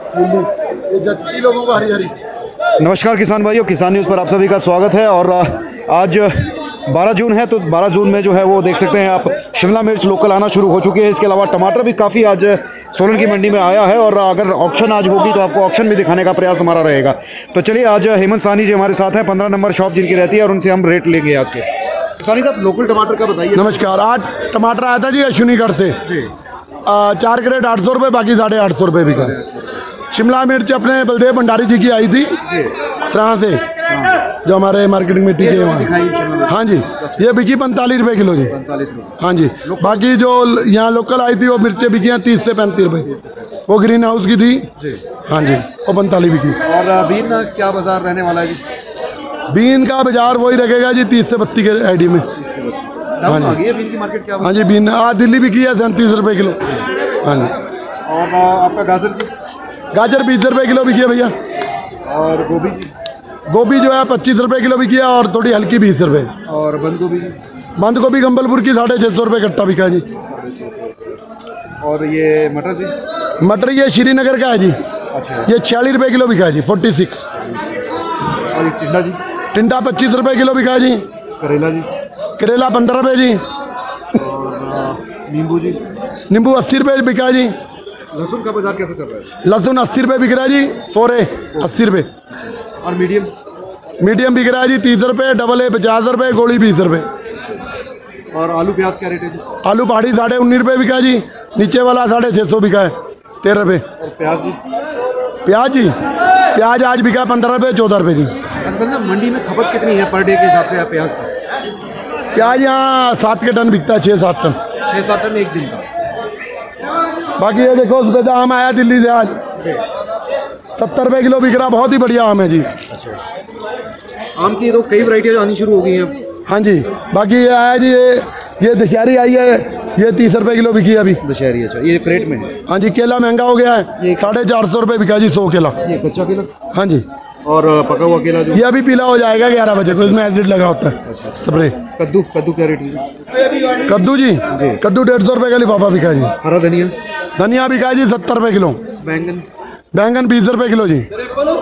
ये जचती लोगों को हरी हरी। नमस्कार किसान भाइयों, किसान न्यूज़ पर आप सभी का स्वागत है। और आज 12 जून है, तो 12 जून में जो है वो देख सकते हैं आप, शिमला मिर्च लोकल आना शुरू हो चुकी है। इसके अलावा टमाटर भी काफ़ी आज सोलन की मंडी में आया है, और अगर ऑक्शन आज होगी तो आपको ऑक्शन भी दिखाने का प्रयास हमारा रहेगा। तो चलिए, आज हेमंत साहनी जी हमारे साथ हैं, 15 नंबर शॉप जिनकी रहती है, और उनसे हम रेट लेंगे आज के। साहनी साहब, लोकल टमाटर का बताइए। नमस्कार। आज टमाटर आया था जी अश्विनीगढ़ से जी। 4 क्रेट 800 रुपये, बाकी 850 रुपये बिका। शिमला मिर्च अपने बलदेव भंडारी जी की आई थी सराहा से, जो हमारे मार्केटिंग में टीके वहाँ। हाँ जी, ये बिकी 45 रुपये किलो जी। हाँ जी। बाकी जो यहाँ लोकल आई थी वो मिर्चें बिकी हैं 30 से 35 रुपये। वो ग्रीन हाउस की थी। हाँ जी, वो 45 बिकी। और बीन क्या बाजार रहने वाला है जी? बीन का बाजार वही रखेगा जी 30 से 32 के आईडी में। हाँ जी। बीन की मार्केट क्या? हाँ जी, बीन आज दिल्ली बिकी है 37 रुपये किलो। हाँ जी। और आपका गाजर जी? गाजर 20 रुपये किलो बिकी है भैया। और गोभी जी? गोभी जो है 25 रुपये किलो बिकी है, और थोड़ी हल्की 20 रुपये। और बंद गोभी जी? बंद गोभी गंबलपुर की 650 रुपये कट्टा बिका है जी। और ये मटर जी? मटर ये श्रीनगर का है जी। अच्छा। ये 46 रुपये किलो बिका है जी, 46। और ये टिंडा जी? टिंडा 25 रुपये किलो बिका है जी। करेला जी? करेला 15 रुपये जी। और नींबू जी? नींबू 80 रुपये बिका है जी। लहसुन का बाजार कैसे चल रहा है? लहसुन 80 रुपये बिक रहा है जी, फोरे 80 रुपये। और मीडियम? मीडियम बिक रहा है जी 30 रुपये, डबल है 50 रुपये, गोली 20 रुपये। और आलू प्याज क्या रेट है जी? आलू पहाड़ी 19.5 रुपये बिका है जी, नीचे वाला 650 बिका है 13 रुपये। और प्याज जी? प्याज जी, प्याज आज बिका 15 रुपये 14 रुपये जी। असल में मंडी में खपत कितनी है पर डे के हिसाब से प्याज का? प्याज यहाँ 7 के टन बिकता है, 6-7 टन। 6-7 टन एक दिन का। बाकी ये देखो सफेदा आम आया दिल्ली से आज 70 रुपये किलो बिक रहा, बहुत ही बढ़िया आम है जी। आम की तो कई वैरायटियाँ आनी शुरू हो गई हैं। हाँ जी। बाकी ये आया जी, ये दशहरी आई है, ये 30 रुपये किलो बिकी है अभी। दशहरी? अच्छा, ये क्रेट में है। हाँ जी। केला महंगा हो गया है, 450 रुपये बिका जी 100 केला। ये कच्चा केला? हाँ जी। और पका हुआ केला जो? ये अभी पीला हो जाएगा 11 बजे को, इसमें एसिड लगा होता है स्प्रे। कद्दू क्या रेट है? कद्दू जी, कद्दू 150 रुपये का लिफाफा बिका जी। हरा धनिया? धनिया बिका जी 70 रुपये किलो। बैंगन 20 रुपये किलो जी।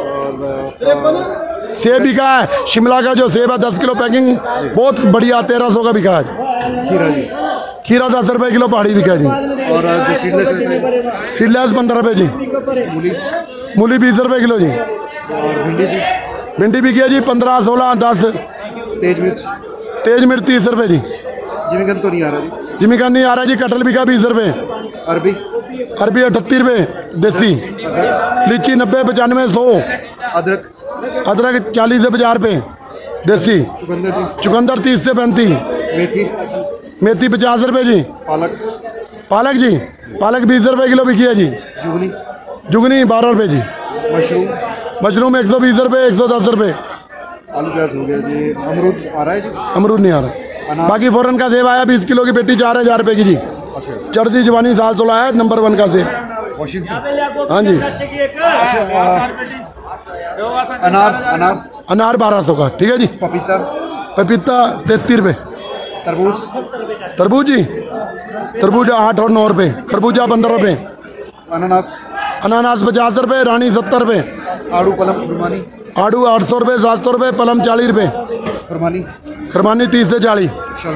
सेब बिका है, शिमला का जो सेब है 10 किलो पैकिंग, बहुत बढ़िया 1300 का बिका है। खीरा जी? खीरा 10 रुपये किलो पहाड़ी बिका जी। और जो सीडलेस है? सीडलेस 15 रुपये जी। मूली? मूली 20 रुपये किलो जी। और भिंडी जी? भिंडी बिकी है जी 15, 16, 10। तेज मिर्च? तेज मिर्च 30 रुपये जी। जिमीकंद तो नहीं आ रहा जी? जिमीकंद नहीं आ रहा जी। कटहल बिका 20 रुपये। अरबी? अरबी 38 रुपये देसी। लीची 90, 95, 100। अदरक? अदरक 40 से 50 रुपये देसी। चुकंदर जी? चुकंदर 30 से 35। मेथी 50 रुपये जी। पालक जी, पालक 20 रुपये किलो बिकी है जी। जुगनी 12 रुपये जी। मशरूम 120 रुपये, 110 रुपये। आलू प्याज हो गया जी। अमरूद आ रहा है जी? अमरूद नहीं आ रहा। बाकी फौरन का सेब आया 20 किलो की पेटी 4000 रुपये की जी। चढ़ती जवानी साल 16 है, नंबर 1 का सेब। हाँ जी। अनार 1200 का, ठीक है जी। पपीता 33 रुपये। तरबूज जी, तरबूज 8 और 9 रुपये। खरबूजा 15 रुपये। अनानास 50 रुपये, रानी 70 रुपये। आड़ू 800 रुपये, 700 रुपये। पलम 40 रुपये। खरमानी 30 से 40।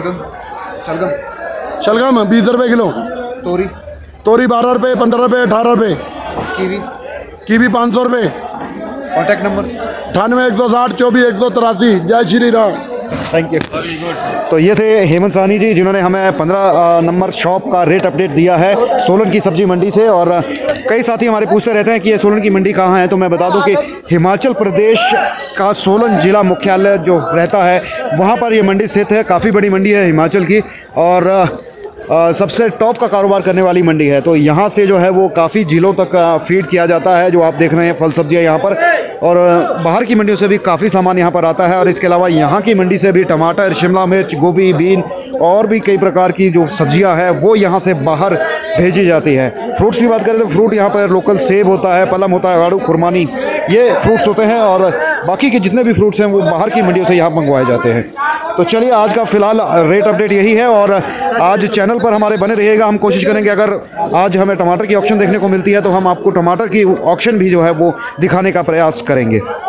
शलगम 20 रुपये किलो। तोरी 12 रुपये, 15 रुपये, 18 रुपये। कीवी 500 रुपये। Contact number? 98 160 24 183। जय श्री राम। Thank you. तो ये थे हेमंत साहनी जी, जिन्होंने हमें 15 नंबर शॉप का रेट अपडेट दिया है सोलन की सब्जी मंडी से। और कई साथी हमारे पूछते रहते हैं कि ये सोलन की मंडी कहाँ है, तो मैं बता दूं कि हिमाचल प्रदेश का सोलन जिला मुख्यालय जो रहता है वहाँ पर ये मंडी स्थित है। काफ़ी बड़ी मंडी है हिमाचल की, और सबसे टॉप का कारोबार करने वाली मंडी है। तो यहाँ से जो है वो काफ़ी जिलों तक फीड किया जाता है, जो आप देख रहे हैं फल सब्जियाँ यहाँ पर। और बाहर की मंडियों से भी काफ़ी सामान यहाँ पर आता है। और इसके अलावा यहाँ की मंडी से भी टमाटर, शिमला मिर्च, गोभी, बीन और भी कई प्रकार की जो सब्जियाँ हैं वो यहाँ से बाहर भेजी जाती हैं। फ्रूट्स की बात करें तो फ्रूट यहाँ पर लोकल सेब होता है, पलम होता है, आड़ू, खुरमानी, ये फ्रूट्स होते हैं। और बाकी के जितने भी फ्रूट्स हैं वो बाहर की मंडियों से यहाँ मंगवाए जाते हैं। तो चलिए आज का फिलहाल रेट अपडेट यही है और आज चैनल पर हमारे बने रहिएगा। हम कोशिश करेंगे अगर आज हमें टमाटर की ऑक्शन देखने को मिलती है तो हम आपको टमाटर की ऑक्शन भी जो है वो दिखाने का प्रयास करेंगे।